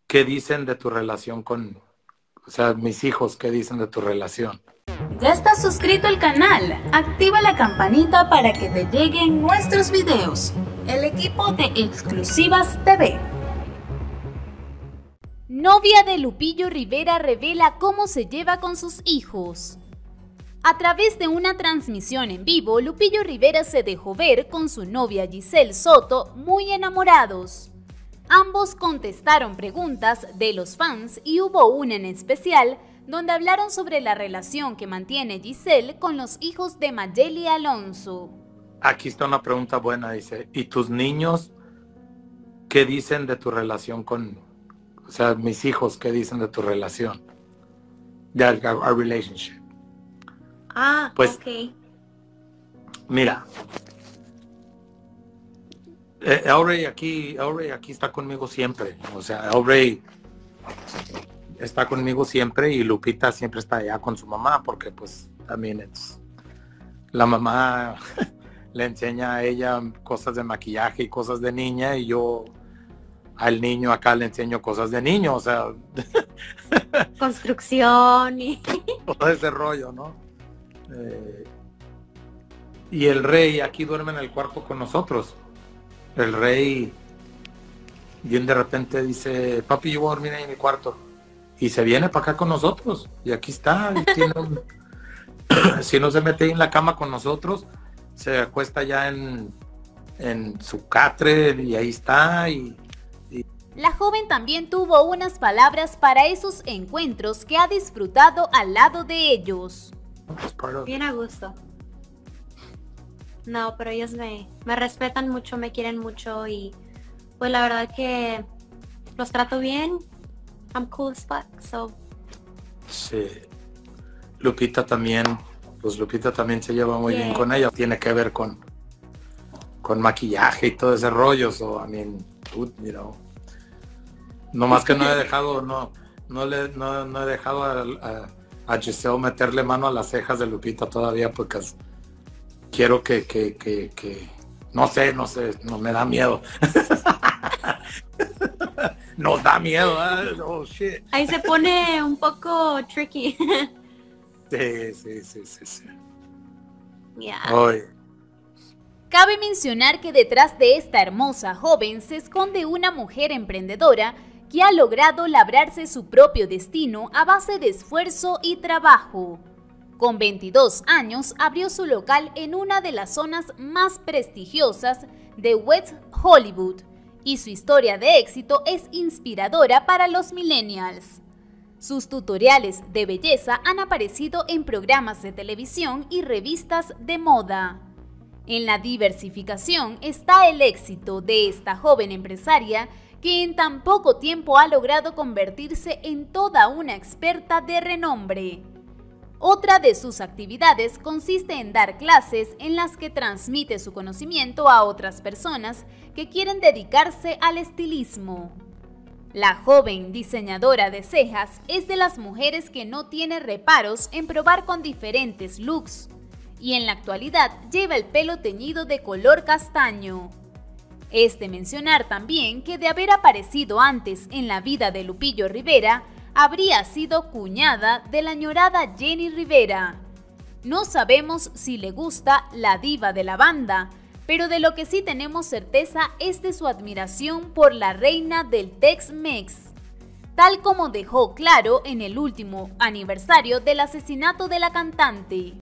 ¿Qué dicen de tu relación con, o sea, mis hijos, qué dicen de tu relación? ¿Ya estás suscrito al canal? Activa la campanita para que te lleguen nuestros videos. El equipo de Exclusivas TV. Novia de Lupillo Rivera revela cómo se lleva con sus hijos. A través de una transmisión en vivo, Lupillo Rivera se dejó ver con su novia Giselle Soto muy enamorados. Ambos contestaron preguntas de los fans y hubo una en especial donde hablaron sobre la relación que mantiene Giselle con los hijos de Mayeli Alonso. Aquí está una pregunta buena, dice, ¿y tus niños qué dicen de tu relación con, o sea, mis hijos qué dicen de tu relación? De our relationship. Pues, ok. mira, Aubrey aquí está conmigo siempre, o sea, Aubrey está conmigo siempre y Lupita siempre está allá con su mamá porque pues también la mamá le enseña a ella cosas de maquillaje y cosas de niña y yo al niño acá le enseño cosas de niño, o sea, Construcción y... todo ese rollo, ¿no? Y el rey aquí duerme en el cuarto con nosotros. El rey bien de repente dice, papi, yo voy a dormir ahí en mi cuarto. Y se viene para acá con nosotros. Y aquí está. Y si no se mete ahí en la cama con nosotros, se acuesta ya en su catre y ahí está. La joven también tuvo unas palabras para esos encuentros que ha disfrutado al lado de ellos. Bien a gusto. No, pero ellos me respetan mucho, me quieren mucho y pues la verdad que los trato bien. I'm cool as fuck, so. Sí. Lupita también, pues Lupita también se lleva muy bien con ella. Tiene que ver con maquillaje y todo ese rollo. So, I mean, you know. No más que no he dejado, no he dejado a Giselle meterle mano a las cejas de Lupita todavía porque quiero que no sé, no me da miedo. Nos da miedo, ¿eh? Oh, shit. Ahí se pone un poco tricky. Sí. Yeah. Oy. Cabe mencionar que detrás de esta hermosa joven se esconde una mujer emprendedora que ha logrado labrarse su propio destino a base de esfuerzo y trabajo. Con 22 años abrió su local en una de las zonas más prestigiosas de West Hollywood y su historia de éxito es inspiradora para los millennials. Sus tutoriales de belleza han aparecido en programas de televisión y revistas de moda. En la diversificación está el éxito de esta joven empresaria que en tan poco tiempo ha logrado convertirse en toda una experta de renombre. Otra de sus actividades consiste en dar clases en las que transmite su conocimiento a otras personas que quieren dedicarse al estilismo. La joven diseñadora de cejas es de las mujeres que no tiene reparos en probar con diferentes looks y en la actualidad lleva el pelo teñido de color castaño. Es de mencionar también que de haber aparecido antes en la vida de Lupillo Rivera, habría sido cuñada de la añorada Jenny Rivera. No sabemos si le gusta la diva de la banda, pero de lo que sí tenemos certeza es de su admiración por la reina del Tex-Mex, tal como dejó claro en el último aniversario del asesinato de la cantante.